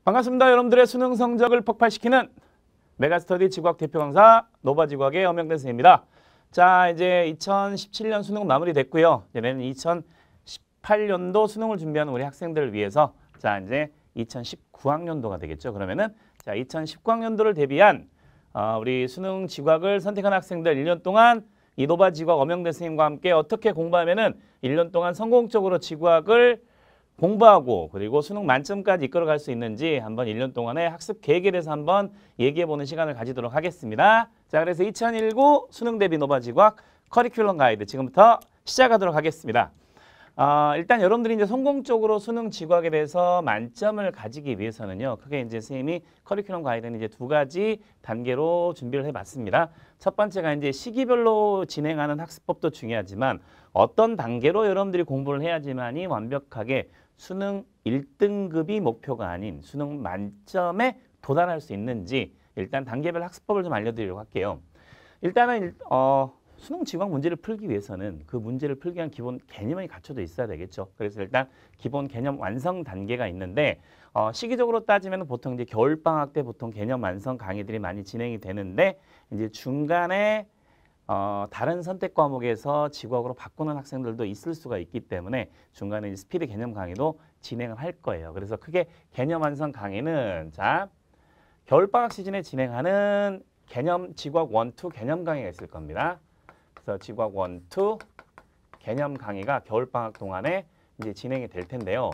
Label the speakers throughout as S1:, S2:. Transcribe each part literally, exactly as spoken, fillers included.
S1: 반갑습니다. 여러분들의 수능 성적을 폭발시키는 메가스터디 지구학 대표 강사 노바지구학의 엄영대 선생님입니다. 자, 이제 이천십칠 년 수능 마무리됐고요. 이제는 이천십팔 년도 수능을 준비하는 우리 학생들을 위해서 자, 이제 이천십구 학년도가 되겠죠. 그러면은 자, 이천십구 학년도를 대비한 어, 우리 수능 지구학을 선택한 학생들 일 년 동안 이 노바지구학 엄영대 선생님과 함께 어떻게 공부하면은 일 년 동안 성공적으로 지구학을 공부하고 그리고 수능 만점까지 이끌어갈 수 있는지 한번 일 년 동안의 학습 계획에 대해서 한번 얘기해보는 시간을 가지도록 하겠습니다. 자, 그래서 이천십구 수능 대비 노바지구학 커리큘럼 가이드 지금부터 시작하도록 하겠습니다. 어, 일단 여러분들이 이제 성공적으로 수능 지구학에 대해서 만점을 가지기 위해서는요. 크게 이제 선생님이 커리큘럼 가이드는 이제 두 가지 단계로 준비를 해봤습니다. 첫 번째가 이제 시기별로 진행하는 학습법도 중요하지만 어떤 단계로 여러분들이 공부를 해야지만이 완벽하게 수능 일 등급이 목표가 아닌 수능 만점에 도달할 수 있는지 일단 단계별 학습법을 좀 알려드리려고 할게요. 일단은 어, 수능 지구학 문제를 풀기 위해서는 그 문제를 풀기 위한 기본 개념이 갖춰져 있어야 되겠죠. 그래서 일단 기본 개념 완성 단계가 있는데 어, 시기적으로 따지면 보통 이제 겨울방학 때 보통 개념 완성 강의들이 많이 진행이 되는데 이제 중간에 어, 다른 선택 과목에서 지구학으로 바꾸는 학생들도 있을 수가 있기 때문에 중간에 이제 스피드 개념 강의도 진행을 할 거예요. 그래서 크게 개념 완성 강의는 자 겨울방학 시즌에 진행하는 개념 지구학 일, 이 개념 강의가 있을 겁니다. 그래서 지구학 일, 이 개념 강의가 겨울방학 동안에 이제 진행이 될 텐데요.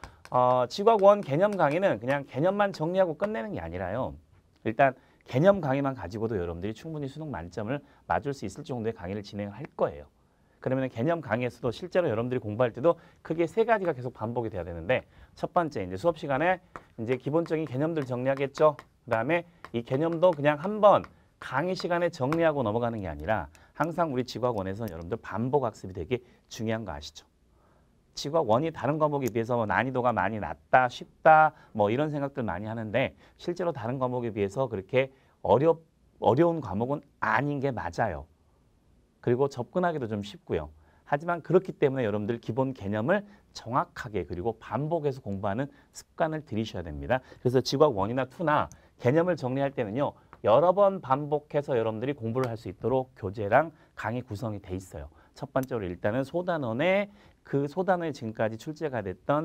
S1: 어, 지구학 일 개념 강의는 그냥 개념만 정리하고 끝내는 게 아니라요. 일단 개념 강의만 가지고도 여러분들이 충분히 수능 만점을 맞을 수 있을 정도의 강의를 진행을 할 거예요. 그러면 개념 강의에서도 실제로 여러분들이 공부할 때도 크게 세 가지가 계속 반복이 돼야 되는데 첫 번째 이제 수업 시간에 이제 기본적인 개념들 정리하겠죠. 그다음에 이 개념도 그냥 한번 강의 시간에 정리하고 넘어가는 게 아니라 항상 우리 지구학 일에서는 여러분들 반복 학습이 되게 중요한 거 아시죠? 지구학 일이 다른 과목에 비해서 뭐 난이도가 많이 낮다, 쉽다 뭐 이런 생각들 많이 하는데 실제로 다른 과목에 비해서 그렇게 어려, 어려운 과목은 아닌 게 맞아요. 그리고 접근하기도 좀 쉽고요. 하지만 그렇기 때문에 여러분들 기본 개념을 정확하게 그리고 반복해서 공부하는 습관을 들이셔야 됩니다. 그래서 지구학 일이나 이나 개념을 정리할 때는요. 여러 번 반복해서 여러분들이 공부를 할 수 있도록 교재랑 강의 구성이 돼 있어요. 첫 번째로 일단은 소단원의 그 소단원에 지금까지 출제가 됐던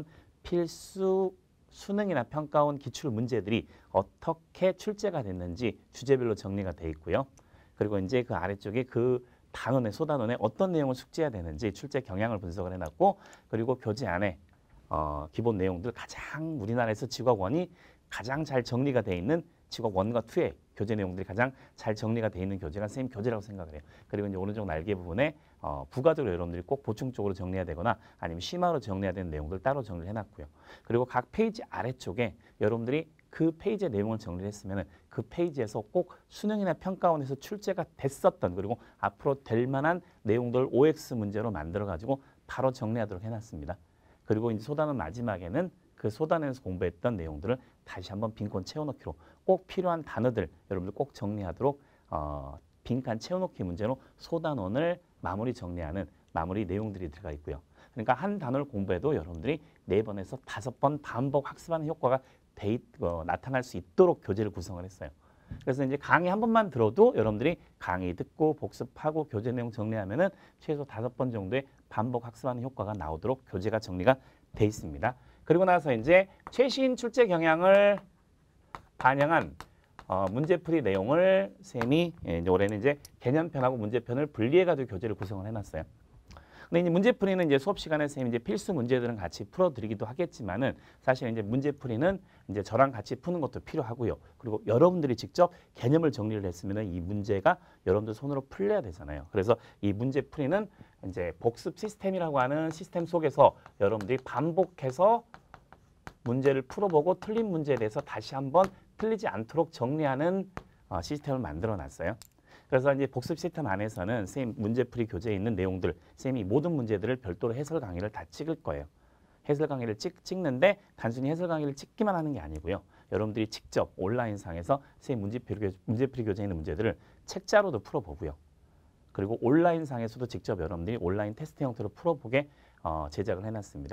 S1: 필수 수능이나 평가원 기출 문제들이 어떻게 출제가 됐는지 주제별로 정리가 돼 있고요. 그리고 이제 그 아래쪽에 그 단원의 소단원에 어떤 내용을 숙지해야 되는지 출제 경향을 분석을 해놨고 그리고 교재 안에 어, 기본 내용들 가장 우리나라에서 지구학 일이 가장 잘 정리가 돼 있는 지구학 일과 이의 교재 내용들이 가장 잘 정리가 돼 있는 교재가 선생님 교재라고 생각을 해요. 그리고 이제 오른쪽 날개 부분에 어, 부가적으로 여러분들이 꼭 보충적으로 정리해야 되거나 아니면 심화로 정리해야 되는 내용들 따로 정리를 해놨고요. 그리고 각 페이지 아래쪽에 여러분들이 그 페이지의 내용을 정리를 했으면 그 페이지에서 꼭 수능이나 평가원에서 출제가 됐었던 그리고 앞으로 될 만한 내용들 오엑스 문제로 만들어가지고 바로 정리하도록 해놨습니다. 그리고 이제 소단원 마지막에는 그 소단에서 공부했던 내용들을 다시 한번 빈칸 채워넣기로 꼭 필요한 단어들 여러분들 꼭 정리하도록 어, 빈칸 채워넣기 문제로 소단원을 마무리 정리하는 마무리 내용들이 들어가 있고요. 그러니까 한 단어를 공부해도 여러분들이 네 번에서 다섯 번 반복 학습하는 효과가 데, 어, 나타날 수 있도록 교재를 구성을 했어요. 그래서 이제 강의 한 번만 들어도 여러분들이 강의 듣고 복습하고 교재 내용 정리하면은 최소 다섯 번 정도의 반복 학습하는 효과가 나오도록 교재가 정리가 돼 있습니다. 그리고 나서 이제 최신 출제 경향을 반영한 어, 문제풀이 내용을 쌤이 예, 이제 올해는 이제 개념편하고 문제편을 분리해가지고 교재를 구성을 해놨어요. 근데 이제 문제풀이는 이제 수업 시간에 쌤이 이제 필수 문제들은 같이 풀어드리기도 하겠지만은 사실 이제 문제풀이는 이제 저랑 같이 푸는 것도 필요하고요. 그리고 여러분들이 직접 개념을 정리를 했으면은 이 문제가 여러분들 손으로 풀려야 되잖아요. 그래서 이 문제풀이는 이제 복습 시스템이라고 하는 시스템 속에서 여러분들이 반복해서 문제를 풀어보고 틀린 문제에 대해서 다시 한번 틀리지 않도록 정리하는 어, 시스템을 만들어 놨어요. 그래서 이제 복습 시스템 안에서는 쌤 문제풀이 교재에 있는 내용들, 쌤이 모든 문제들을 별도로 해설 강의를 다 찍을 거예요. 해설 강의를 찍, 찍는데 단순히 해설 강의를 찍기만 하는 게 아니고요. 여러분들이 직접 온라인상에서 쌤 문제풀이, 문제풀이 교재에 있는 문제들을 책자로도 풀어보고요. 그리고 온라인상에서도 직접 여러분들이 온라인 테스트 형태로 풀어보게 어, 제작을 해놨습니다.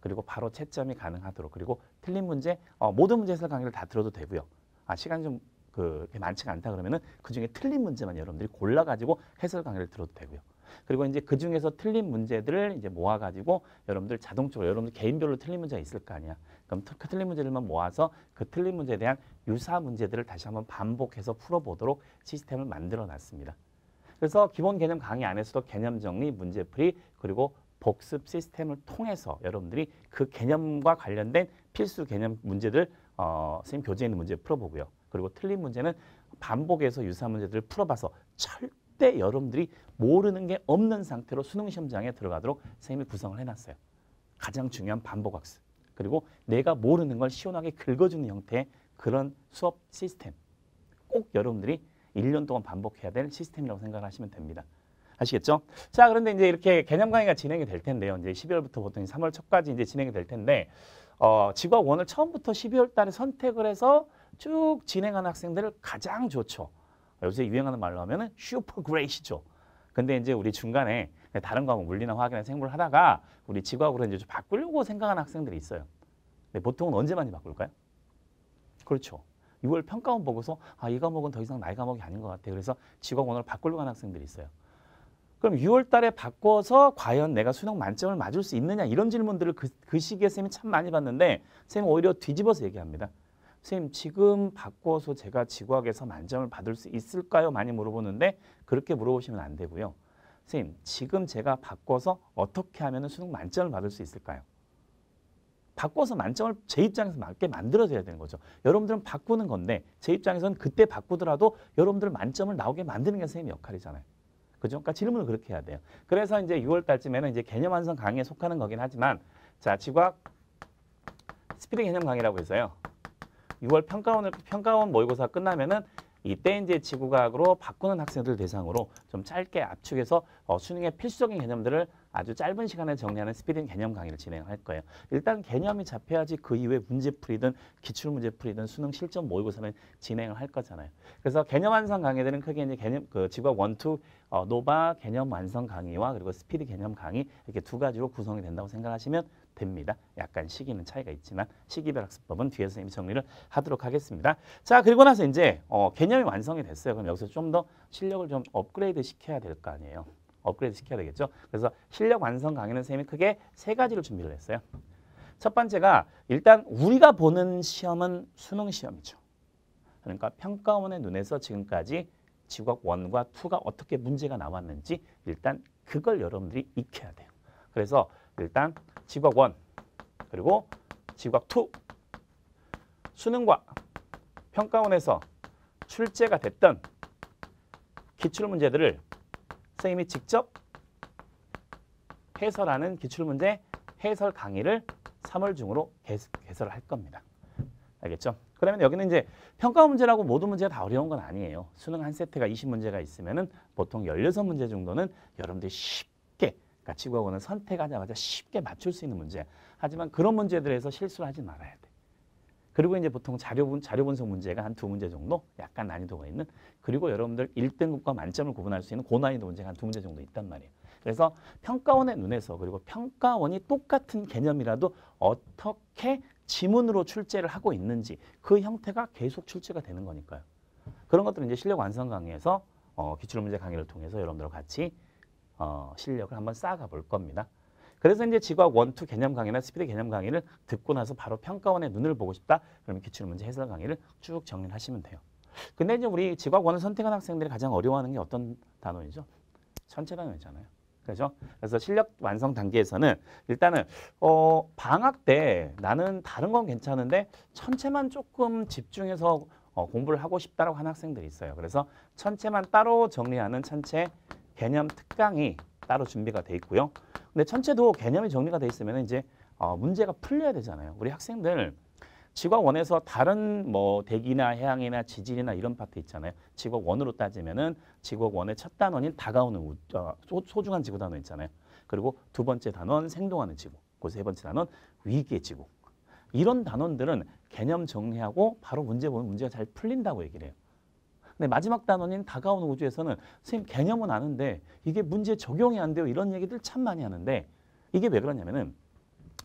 S1: 그리고 바로 채점이 가능하도록 그리고 틀린 문제 어, 모든 문제 해설 강의를 다 들어도 되고요. 아 시간이 좀 그 많지가 않다 그러면은 그 중에 틀린 문제만 여러분들이 골라가지고 해설 강의를 들어도 되고요. 그리고 이제 그 중에서 틀린 문제들을 이제 모아가지고 여러분들 자동적으로 여러분들 개인별로 틀린 문제가 있을 거 아니야. 그럼 그 틀린 문제들만 모아서 그 틀린 문제에 대한 유사 문제들을 다시 한번 반복해서 풀어보도록 시스템을 만들어 놨습니다. 그래서 기본 개념 강의 안에서도 개념 정리, 문제풀이, 그리고 복습 시스템을 통해서 여러분들이 그 개념과 관련된 필수 개념 문제들 어, 선생님 교재에 있는 문제 풀어보고요. 그리고 틀린 문제는 반복해서 유사 문제들을 풀어봐서 절대 여러분들이 모르는 게 없는 상태로 수능 시험장에 들어가도록 선생님이 구성을 해놨어요. 가장 중요한 반복학습. 그리고 내가 모르는 걸 시원하게 긁어주는 형태의 그런 수업 시스템. 꼭 여러분들이 일 년 동안 반복해야 될 시스템이라고 생각을 하시면 됩니다. 아시겠죠? 자, 그런데 이제 이렇게 개념 강의가 진행이 될 텐데요. 이제 십이월부터 보통 삼월 초까지 이제 진행이 될 텐데, 어, 지구학 원을 처음부터 십이월 달에 선택을 해서 쭉 진행하는 학생들을 가장 좋죠. 요새 유행하는 말로 하면은 슈퍼 그레이시죠. 근데 이제 우리 중간에 다른 과목 물리나 화학이나 생물을 하다가 우리 지구학으로 이제 좀 바꾸려고 생각하는 학생들이 있어요. 근데 보통은 언제 많이 바꿀까요? 그렇죠. 유월 평가원 보고서 아, 이 과목은 더 이상 나의 과목이 아닌 것 같아. 그래서 지구학 원을 바꾸려고 하는 학생들이 있어요. 그럼 유월 달에 바꿔서 과연 내가 수능 만점을 맞을 수 있느냐 이런 질문들을 그, 그 시기에 쌤이 참 많이 봤는데 쌤이 오히려 뒤집어서 얘기합니다. 쌤 지금 바꿔서 제가 지구학에서 만점을 받을 수 있을까요? 많이 물어보는데 그렇게 물어보시면 안 되고요. 쌤 지금 제가 바꿔서 어떻게 하면 수능 만점을 받을 수 있을까요? 바꿔서 만점을 제 입장에서 맞게 만들어줘야 되는 거죠. 여러분들은 바꾸는 건데 제 입장에서는 그때 바꾸더라도 여러분들 만점을 나오게 만드는 게 선생님 역할이잖아요. 그죠? 그러니까 질문을 그렇게 해야 돼요. 그래서 이제 유월 달쯤에는 이제 개념 완성 강의에 속하는 거긴 하지만 자, 지구학 스피드 개념 강의라고 해서요. 유월 평가원을 평가원 모의고사 끝나면은 이때 이제 지구과학으로 바꾸는 학생들 대상으로 좀 짧게 압축해서 어, 수능의 필수적인 개념들을 아주 짧은 시간에 정리하는 스피드 개념 강의를 진행할 거예요. 일단 개념이 잡혀야지 그 이후에 문제풀이든 기출문제풀이든 수능 실전 모의고사는 진행을 할 거잖아요. 그래서 개념 완성 강의들은 크게 이제 개념 그 지구학 원, 투 어, 노바 개념 완성 강의와 그리고 스피드 개념 강의 이렇게 두 가지로 구성이 된다고 생각하시면 됩니다. 약간 시기는 차이가 있지만 시기별 학습법은 뒤에서 선생님이 정리를 하도록 하겠습니다. 자, 그리고 나서 이제 어, 개념이 완성이 됐어요. 그럼 여기서 좀 더 실력을 좀 업그레이드 시켜야 될 거 아니에요. 업그레이드 시켜야 되겠죠. 그래서 실력 완성 강의는 선생님이 크게 세 가지를 준비를 했어요. 첫 번째가 일단 우리가 보는 시험은 수능 시험이죠. 그러니까 평가원의 눈에서 지금까지 지구학 원과 투가 어떻게 문제가 나왔는지 일단 그걸 여러분들이 익혀야 돼요. 그래서 일단 지구학 원 그리고 지구학 투 수능과 평가원에서 출제가 됐던 기출문제들을 선생님이 직접 해설하는 기출문제 해설 강의를 삼월 중으로 개설을 할 겁니다. 알겠죠? 그러면 여기는 이제 평가 문제라고 모든 문제가 다 어려운 건 아니에요. 수능 한 세트가 이십 문제가 있으면은 보통 열여섯 문제 정도는 여러분들이 쉽게 그러니까 지구학원을 선택하자마자 쉽게 맞출 수 있는 문제야. 하지만 그런 문제들에서 실수를 하지 말아야 돼. 그리고 이제 보통 자료, 자료 분석 문제가 한 두 문제 정도 약간 난이도가 있는 그리고 여러분들 일 등급과 만점을 구분할 수 있는 고난이도 문제가 한 두 문제 정도 있단 말이에요. 그래서 평가원의 눈에서 그리고 평가원이 똑같은 개념이라도 어떻게 지문으로 출제를 하고 있는지 그 형태가 계속 출제가 되는 거니까요. 그런 것들은 이제 실력 완성 강의에서 어, 기출문제 강의를 통해서 여러분들과 같이 어, 실력을 한번 쌓아가 볼 겁니다. 그래서 이제 지구학 원, 투 개념 강의나 스피드 개념 강의를 듣고 나서 바로 평가원의 눈을 보고 싶다. 그러면 기출문제 해설 강의를 쭉 정리를 하시면 돼요. 근데 이제 우리 지구학 원을 선택한 학생들이 가장 어려워하는 게 어떤 단원이죠? 전체 단원이잖아요. 그렇죠? 그래서 실력 완성 단계에서는 일단은 어, 방학 때 나는 다른 건 괜찮은데 천체만 조금 집중해서 어, 공부를 하고 싶다라고 하는 학생들이 있어요. 그래서 천체만 따로 정리하는 천체 개념 특강이 따로 준비가 돼 있고요. 근데 천체도 개념이 정리가 돼 있으면 이제 어, 문제가 풀려야 되잖아요. 우리 학생들 지구학 원에서 다른 뭐 대기나 해양이나 지질이나 이런 파트 있잖아요. 지구학 원으로 따지면은 지구학 원의 첫 단원인 다가오는 우, 어, 소, 소중한 지구 단원 있잖아요. 그리고 두 번째 단원 생동하는 지구, 그 세 번째 단원 위기의 지구. 이런 단원들은 개념 정리하고 바로 문제 보면 문제가 잘 풀린다고 얘기를 해요. 근데 마지막 단원인 다가오는 우주에서는 선생님 개념은 아는데 이게 문제 적용이 안 돼요. 이런 얘기들 참 많이 하는데 이게 왜 그러냐면은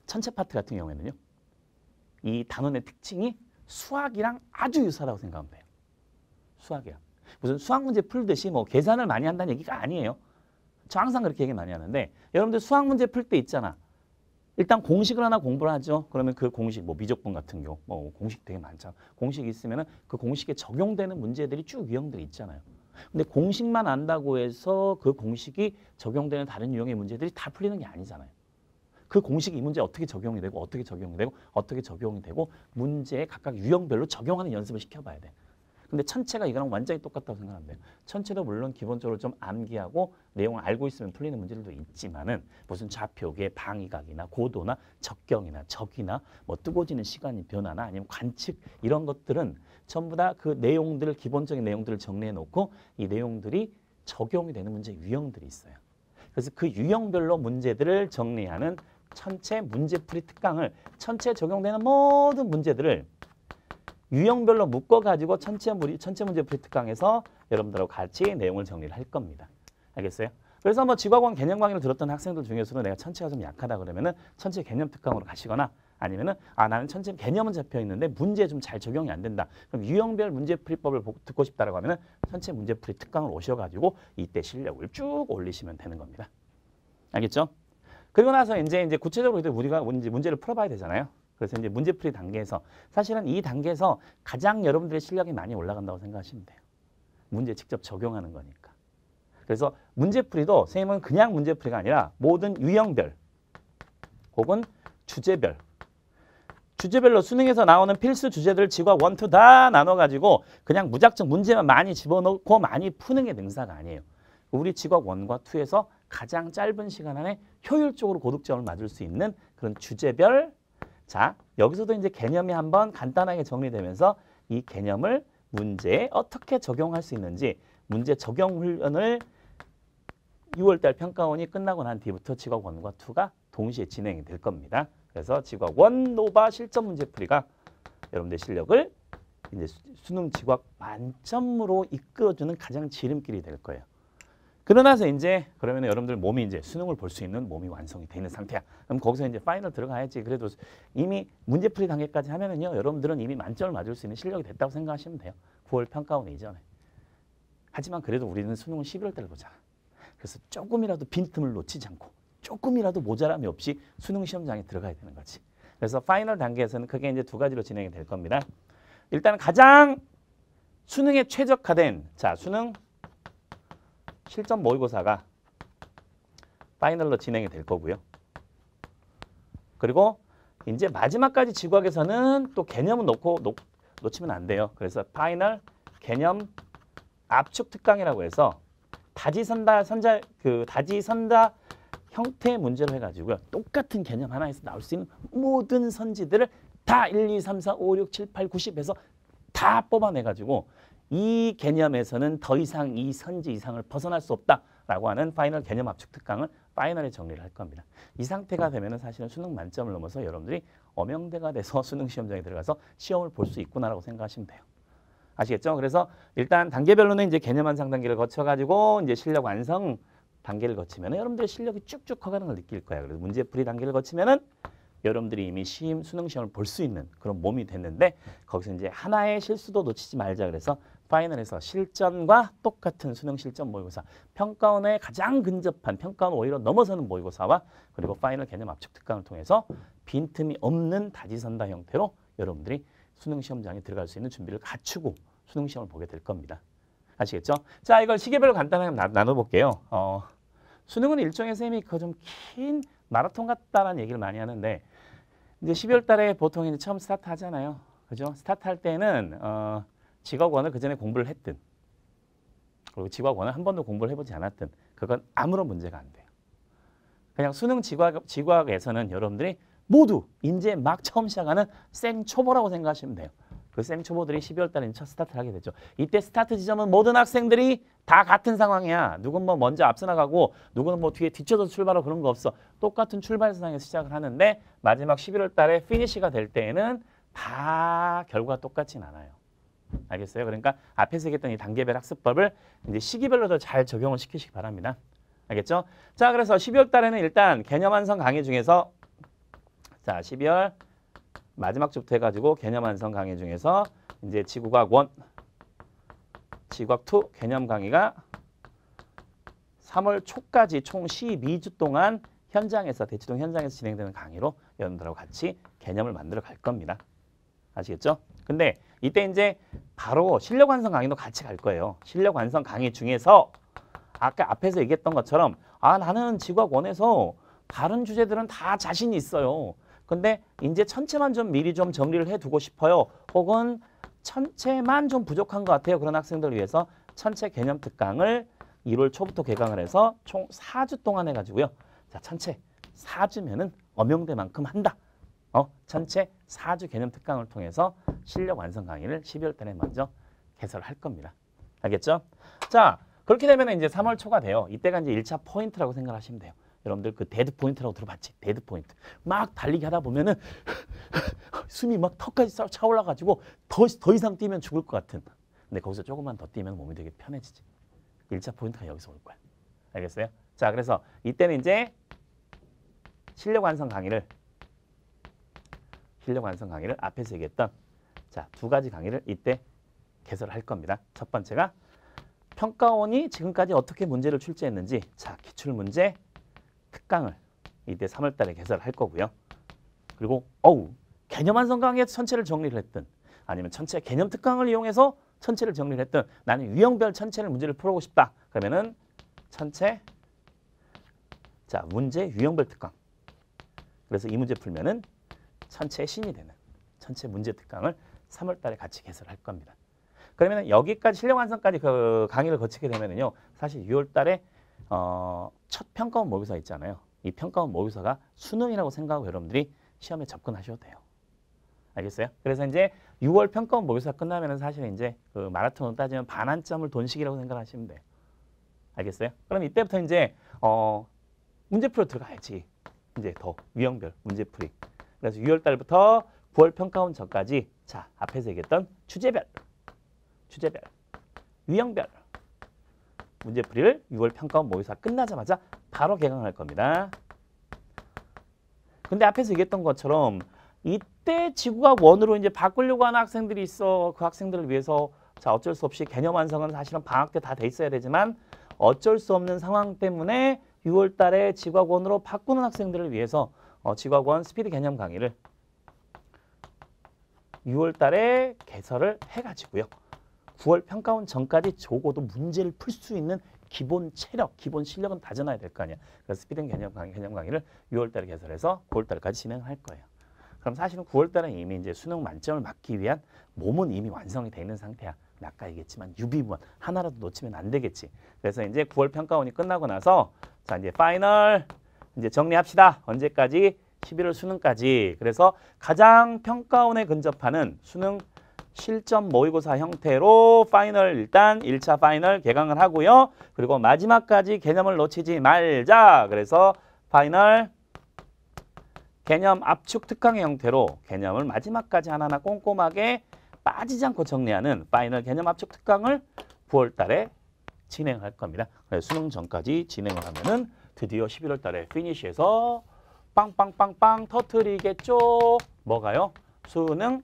S1: 천체 파트 같은 경우에는요. 이 단원의 특징이 수학이랑 아주 유사하다고 생각하면 돼요. 수학이랑. 무슨 수학 문제 풀듯이 뭐 계산을 많이 한다는 얘기가 아니에요. 저 항상 그렇게 얘기 많이 하는데 여러분들 수학 문제 풀 때 있잖아. 일단 공식을 하나 공부를 하죠. 그러면 그 공식, 뭐 미적분 같은 경우, 뭐 공식 되게 많잖아. 공식이 있으면은 그 공식에 적용되는 문제들이 쭉 유형들이 있잖아요. 근데 공식만 안다고 해서 그 공식이 적용되는 다른 유형의 문제들이 다 풀리는 게 아니잖아요. 그 공식이 이 문제에 어떻게 적용이 되고 어떻게 적용이 되고 어떻게 적용이 되고 문제에 각각 유형별로 적용하는 연습을 시켜봐야 돼. 근데 천체가 이거랑 완전히 똑같다고 생각하면 돼요. 천체도 물론 기본적으로 좀 암기하고 내용을 알고 있으면 풀리는 문제들도 있지만은 무슨 좌표계, 방위각이나 고도나 적경이나 적이나 뭐 뜨거워지는 시간이 변화나 아니면 관측 이런 것들은 전부 다 그 내용들을 기본적인 내용들을 정리해 놓고 이 내용들이 적용이 되는 문제 유형들이 있어요. 그래서 그 유형별로 문제들을 정리하는 천체 문제풀이 특강을 천체에 적용되는 모든 문제들을 유형별로 묶어가지고 천체, 천체 문제풀이 특강에서 여러분들하고 같이 내용을 정리를 할 겁니다. 알겠어요? 그래서 뭐 지구학원 개념 강의를 들었던 학생들 중에서는 내가 천체가 좀 약하다 그러면은 천체 개념 특강으로 가시거나 아니면은 아 나는 천체 개념은 잡혀 있는데 문제에 좀 잘 적용이 안 된다. 그럼 유형별 문제풀이법을 듣고 싶다라고 하면은 천체 문제풀이 특강을 오셔가지고 이때 실력을 쭉 올리시면 되는 겁니다. 알겠죠? 그리고 나서 이제 이제 구체적으로 우리가 이제 문제를 풀어봐야 되잖아요. 그래서 이제 문제풀이 단계에서 사실은 이 단계에서 가장 여러분들의 실력이 많이 올라간다고 생각하시면 돼요. 문제 직접 적용하는 거니까. 그래서 문제풀이도 선생님은 그냥 문제풀이가 아니라 모든 유형별 혹은 주제별 주제별로 수능에서 나오는 필수 주제들 지구학 일, 이 다 나눠가지고 그냥 무작정 문제만 많이 집어넣고 많이 푸는 게 능사가 아니에요. 우리 지구학 일과 이에서 가장 짧은 시간 안에 효율적으로 고득점을 맞을 수 있는 그런 주제별 자, 여기서도 이제 개념이 한번 간단하게 정리되면서 이 개념을 문제에 어떻게 적용할 수 있는지 문제 적용 훈련을 유월달 평가원이 끝나고 난 뒤부터 지구학 일과 이가 동시에 진행이 될 겁니다. 그래서 지구학 일 노바 실전 문제풀이가 여러분들 실력을 이제 수능 지구학 만점으로 이끌어주는 가장 지름길이 될 거예요. 그러나서 이제 그러면 여러분들 몸이 이제 수능을 볼 수 있는 몸이 완성이 되는 상태야. 그럼 거기서 이제 파이널 들어가야지. 그래도 이미 문제풀이 단계까지 하면은요, 여러분들은 이미 만점을 맞을 수 있는 실력이 됐다고 생각하시면 돼요. 구월 평가원 이전에. 하지만 그래도 우리는 수능은 십일월 달에 보잖아. 그래서 조금이라도 빈틈을 놓치지 않고 조금이라도 모자람이 없이 수능 시험장에 들어가야 되는 거지. 그래서 파이널 단계에서는 크게 이제 두 가지로 진행이 될 겁니다. 일단 가장 수능에 최적화된 자 수능 실전 모의고사가 파이널로 진행이 될 거고요. 그리고 이제 마지막까지 지구학에서는 또 개념은 놓고 놓, 놓치면 안 돼요. 그래서 파이널 개념 압축 특강이라고 해서 다지선다 선자 그 다지선다 형태의 문제를 해가지고요. 똑같은 개념 하나에서 나올 수 있는 모든 선지들을 다 일, 이, 삼, 사, 오, 육, 칠, 팔, 구십에서 다 뽑아내가지고 이 개념에서는 더 이상 이 선지 이상을 벗어날 수 없다라고 하는 파이널 개념 압축 특강을 파이널에 정리를 할 겁니다. 이 상태가 되면은 사실은 수능 만점을 넘어서 여러분들이 엄영대가 돼서 수능 시험장에 들어가서 시험을 볼 수 있구나라고 생각하시면 돼요. 아시겠죠? 그래서 일단 단계별로는 이제 개념 완성 단계를 거쳐가지고 이제 실력 완성 단계를 거치면 여러분들의 실력이 쭉쭉 커가는 걸 느낄 거예요. 그래서 문제풀이 단계를 거치면은 여러분들이 이미 시임, 수능 시험을 볼 수 있는 그런 몸이 됐는데 거기서 이제 하나의 실수도 놓치지 말자 그래서 파이널에서 실전과 똑같은 수능 실전 모의고사, 평가원에 가장 근접한 평가원 오히려 넘어서는 모의고사와 그리고 파이널 개념 압축 특강을 통해서 빈틈이 없는 다지선다 형태로 여러분들이 수능 시험장에 들어갈 수 있는 준비를 갖추고 수능 시험을 보게 될 겁니다. 아시겠죠? 자, 이걸 시계별로 간단하게 나, 나눠볼게요. 어, 수능은 일종의 쌤이 그 좀 긴 마라톤 같다라는 얘기를 많이 하는데 이제 십이월 달에 보통 이제 처음 스타트 하잖아요. 그죠? 스타트 할 때는 어, 지구학원을 그 전에 공부를 했든 그리고 지구학원을 한 번도 공부를 해보지 않았든 그건 아무런 문제가 안 돼요. 그냥 수능 지구학, 지구학에서는 여러분들이 모두 이제 막 처음 시작하는 생초보라고 생각하시면 돼요. 그 생초보들이 십이월 달에 첫 스타트를 하게 되죠. 이때 스타트 지점은 모든 학생들이 다 같은 상황이야. 누군 뭐 먼저 앞서 나가고 누구는 뭐 뒤에 뒤쳐서 출발하고 그런 거 없어. 똑같은 출발선상에서 시작을 하는데 마지막 십일월 달에 피니시가 될 때에는 다 결과가 똑같진 않아요. 알겠어요? 그러니까 앞에서 얘기했던 이 단계별 학습법을 이제 시기별로도 잘 적용을 시키시기 바랍니다. 알겠죠? 자, 그래서 십이월 달에는 일단 개념 완성 강의 중에서 자, 십이월 마지막 주부터 해가지고 개념 완성 강의 중에서 이제 지구과학 일, 지구과학 이 개념 강의가 삼월 초까지 총 십이 주 동안 현장에서, 대치동 현장에서 진행되는 강의로 여러분들하고 같이 개념을 만들어 갈 겁니다. 아시겠죠? 근데 이때 이제 바로 실력 완성 강의도 같이 갈 거예요. 실력 완성 강의 중에서 아까 앞에서 얘기했던 것처럼 아, 나는 지구과학 일에서 다른 주제들은 다 자신이 있어요. 근데 이제 천체만 좀 미리 좀 정리를 해두고 싶어요. 혹은 천체만 좀 부족한 것 같아요. 그런 학생들을 위해서 천체 개념 특강을 일월 초부터 개강을 해서 총 사 주 동안 해가지고요. 자, 천체 사 주면은 엄영대만큼 한다. 어, 천체 사 주 개념 특강을 통해서 실력 완성 강의를 십이월 달에 먼저 개설할 겁니다. 알겠죠? 자, 그렇게 되면 이제 삼월 초가 돼요. 이때가 이제 일 차 포인트라고 생각하시면 돼요. 여러분들 그 데드 포인트라고 들어봤지? 데드 포인트. 막 달리기 하다 보면은 숨이 막 턱까지 차올라가지고 더, 더 이상 뛰면 죽을 것 같은. 근데 거기서 조금만 더 뛰면 몸이 되게 편해지지. 일 차 포인트가 여기서 올 거야. 알겠어요? 자, 그래서 이때는 이제 실력 완성 강의를 실력 완성 강의를 앞에서 얘기했던 자, 두 가지 강의를 이때 개설할 겁니다. 첫 번째가 평가원이 지금까지 어떻게 문제를 출제했는지 자, 기출문제 특강을 이때 삼월 달에 개설할 거고요. 그리고 어우, 개념 완성 강의에서 천체를 정리를 했든 아니면 천체 개념 특강을 이용해서 천체를 정리를 했든 나는 유형별 천체를 문제를 풀어보고 싶다. 그러면은 천체 자, 문제 유형별 특강. 그래서 이 문제 풀면은 천체의 신이 되는 천체 문제 특강을 삼월 달에 같이 개설할 겁니다. 그러면 여기까지 실력 완성까지 그 강의를 거치게 되면은요, 사실 유월 달에 어, 첫 평가원 모의고사 있잖아요. 이 평가원 모의고사가 수능이라고 생각하고 여러분들이 시험에 접근하셔도 돼요. 알겠어요? 그래서 이제 유월 평가원 모의고사 끝나면은 사실 이제 그 마라톤으로 따지면 반환점을 돈식이라고 생각하시면 돼요. 알겠어요? 그럼 이때부터 이제 어, 문제풀이로 들어가야지. 이제 더 유형별 문제풀이. 그래서 유월 달부터 구월 평가원 전까지 자, 앞에서 얘기했던 주제별, 주제별, 유형별 문제풀이를 유월 평가원 모의고사 끝나자마자 바로 개강할 겁니다. 근데 앞에서 얘기했던 것처럼 이때 지구과학 일으로 이제 바꾸려고 하는 학생들이 있어. 그 학생들을 위해서 자, 어쩔 수 없이 개념 완성은 사실은 방학 때 다 돼 있어야 되지만 어쩔 수 없는 상황 때문에 유월 달에 지구과학 일으로 바꾸는 학생들을 위해서 어, 지구과학 일 스피드 개념 강의를 유월 달에 개설을 해가지고요. 구월 평가원 전까지 적어도 문제를 풀 수 있는 기본 체력, 기본 실력은 다져놔야 될 거 아니야. 그래서 스피드 개념 강의, 개념 강의를 유월 달에 개설해서 구월 달까지 진행할 거예요. 그럼 사실은 구월 달에 이미 이제 수능 만점을 맞기 위한 몸은 이미 완성이 돼 있는 상태야. 아까 얘기했지만 유비무원 하나라도 놓치면 안 되겠지. 그래서 이제 구월 평가원이 끝나고 나서 자, 이제 파이널 이제 정리합시다. 언제까지? 십일월 수능까지. 그래서 가장 평가원에 근접하는 수능 실전 모의고사 형태로 파이널 일단 일 차 파이널 개강을 하고요. 그리고 마지막까지 개념을 놓치지 말자. 그래서 파이널 개념 압축 특강의 형태로 개념을 마지막까지 하나하나 꼼꼼하게 빠지지 않고 정리하는 파이널 개념 압축 특강을 구월 달에 진행할 겁니다. 그래서 수능 전까지 진행을 하면은 드디어 십일월 달에 피니시해서 빵빵빵빵 터트리겠죠. 뭐가요? 수능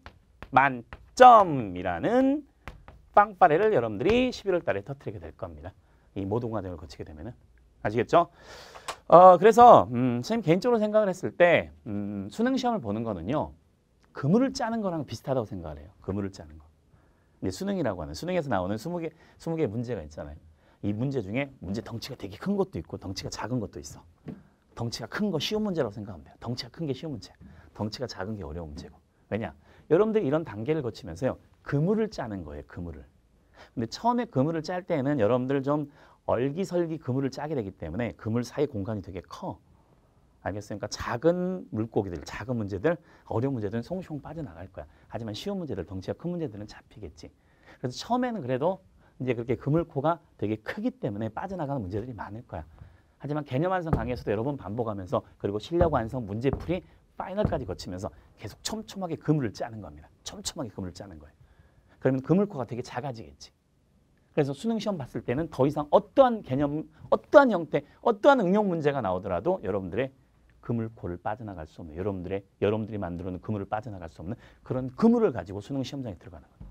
S1: 만점이라는 빵빠레를 여러분들이 십일월 달에 터트리게 될 겁니다. 이 모든 과정을 거치게 되면은. 아시겠죠? 어, 그래서 음, 선생님 개인적으로 생각을 했을 때 음, 수능 시험을 보는 거는요. 그물을 짜는 거랑 비슷하다고 생각을 해요. 그물을 짜는 거. 근데 수능이라고 하는 수능에서 나오는 스무 개, 스무 개 문제가 있잖아요. 이 문제 중에 문제 덩치가 되게 큰 것도 있고 덩치가 작은 것도 있어. 덩치가 큰 거 쉬운 문제라고 생각하면 돼요. 덩치가 큰 게 쉬운 문제. 덩치가 작은 게 어려운 문제고. 왜냐? 여러분들이 이런 단계를 거치면서요. 그물을 짜는 거예요. 그물을. 근데 처음에 그물을 짤 때는 여러분들 좀 얼기설기 그물을 짜게 되기 때문에 그물 사이 공간이 되게 커. 알겠어요? 그러니까 작은 물고기들, 작은 문제들, 어려운 문제들은 송송 빠져나갈 거야. 하지만 쉬운 문제들, 덩치가 큰 문제들은 잡히겠지. 그래서 처음에는 그래도 이제 그렇게 그물코가 되게 크기 때문에 빠져나가는 문제들이 많을 거야. 하지만 개념 완성 강의에서도 여러 번 반복하면서 그리고 실력 완성 문제풀이 파이널까지 거치면서 계속 촘촘하게 그물을 짜는 겁니다. 촘촘하게 그물을 짜는 거예요. 그러면 그물코가 되게 작아지겠지. 그래서 수능 시험 봤을 때는 더 이상 어떠한 개념, 어떠한 형태, 어떠한 응용 문제가 나오더라도 여러분들의 그물코를 빠져나갈 수 없는 여러분들의 여러분들이 만들어 놓은 그물을 빠져나갈 수 없는 그런 그물을 가지고 수능 시험장에 들어가는 거예요.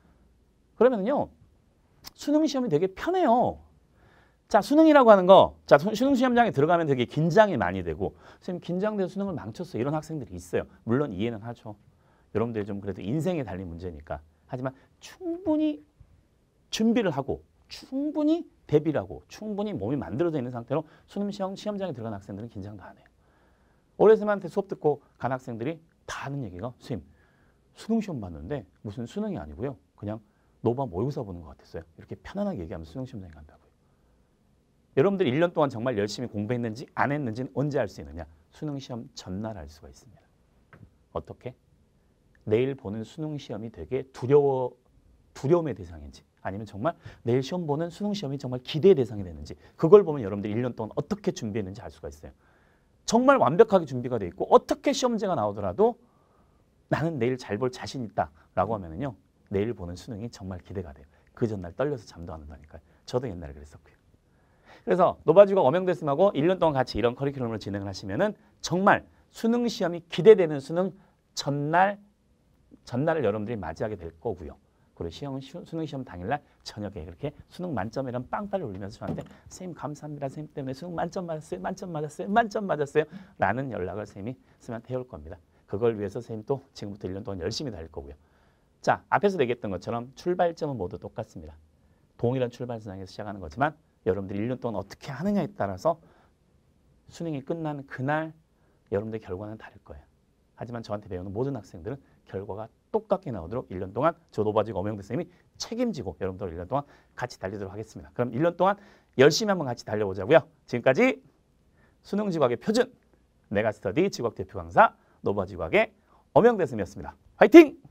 S1: 그러면요. 수능 시험이 되게 편해요. 자, 수능이라고 하는 거, 자, 수능 시험장에 들어가면 되게 긴장이 많이 되고, 선생님 긴장돼서 수능을 망쳤어. 이런 학생들이 있어요. 물론 이해는 하죠. 여러분들이 좀 그래도 인생에 달린 문제니까. 하지만 충분히 준비를 하고, 충분히 대비를 하고, 충분히 몸이 만들어져 있는 상태로 수능 시험, 시험장에 들어간 학생들은 긴장도 안 해요. 어린 선생님한테 수업 듣고 간 학생들이 다 하는 얘기가, 선생님, 수능 시험 봤는데 무슨 수능이 아니고요. 그냥 노바 모의고사 보는 것 같았어요. 이렇게 편안하게 얘기하면 수능 시험장에 간다고요. 여러분들이 일 년 동안 정말 열심히 공부했는지 안 했는지는 언제 알 수 있느냐? 수능 시험 전날 알 수가 있습니다. 어떻게? 내일 보는 수능 시험이 되게 두려워, 두려움의 대상인지 아니면 정말 내일 시험 보는 수능 시험이 정말 기대의 대상이 되는지 그걸 보면 여러분들이 일 년 동안 어떻게 준비했는지 알 수가 있어요. 정말 완벽하게 준비가 돼 있고 어떻게 시험지가 나오더라도 나는 내일 잘 볼 자신 있다라고 하면은요. 내일 보는 수능이 정말 기대가 돼요. 그 전날 떨려서 잠도 안 온다니까요. 저도 옛날에 그랬었고요. 그래서 노바지구학 엄영대쌤하고 일 년 동안 같이 이런 커리큘럼을 진행을 하시면은 정말 수능 시험이 기대되는 수능 전날, 전날을 여러분들이 맞이하게 될 거고요. 그리고 시험, 수능 시험 당일날 저녁에 그렇게 수능 만점이란 빵빠를 울리면서 저한테 선생님 감사합니다. 선생님 때문에 수능 만점 맞았어요. 만점 맞았어요. 만점 맞았어요. 라는 연락을 선생님이 선생님한테 해올 겁니다. 그걸 위해서 선생님 또 지금부터 일 년 동안 열심히 달릴 거고요. 자, 앞에서 얘기했던 것처럼 출발점은 모두 똑같습니다. 동일한 출발선상에서 시작하는 거지만 여러분들이 일 년 동안 어떻게 하느냐에 따라서 수능이 끝나는 그날 여러분들의 결과는 다를 거예요. 하지만 저한테 배우는 모든 학생들은 결과가 똑같게 나오도록 일 년 동안 저 노바지구 엄영대 선생님이 책임지고 여러분들 일 년 동안 같이 달리도록 하겠습니다. 그럼 일 년 동안 열심히 한번 같이 달려보자고요. 지금까지 수능지구학의 표준 메가스터디 지구학 대표 강사 노바지구학의 엄영대 선생님이었습니다. 화이팅!